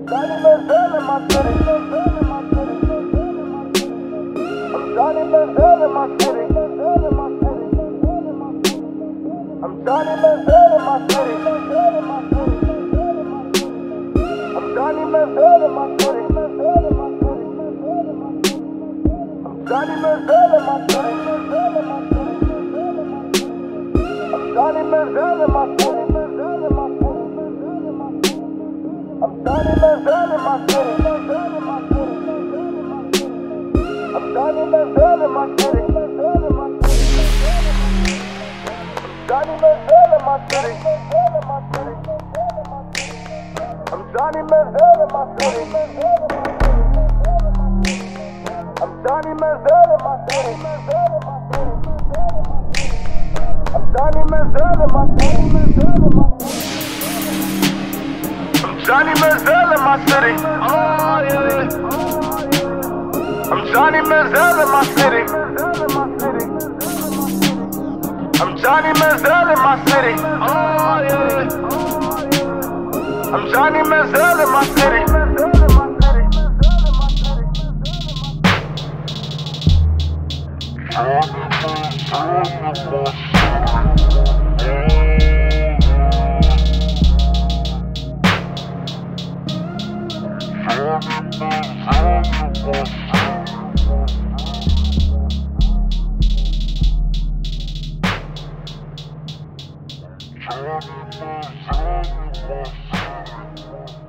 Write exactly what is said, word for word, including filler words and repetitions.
Johnny Manziel in my city. I'm Johnny Manziel in my city. I'm Johnny Manziel in my city. I'm Johnny Manziel in my city. I'm Johnny Manziel in my city. I'm Johnny Manziel in my city. I'm Johnny Manziel in my city. I'm Johnny Manziel in my city. Johnny Manziel in my city. I'm Johnny Manziel in my city. I'm Johnny Manziel in my city. I'm Johnny Manziel in my city. I'm Johnny Manziel in my city. Oh yeah. I'm Johnny Manziel in my city. I'm Johnny Manziel in my city. Oh yeah. I'm Johnny Manziel in my city. I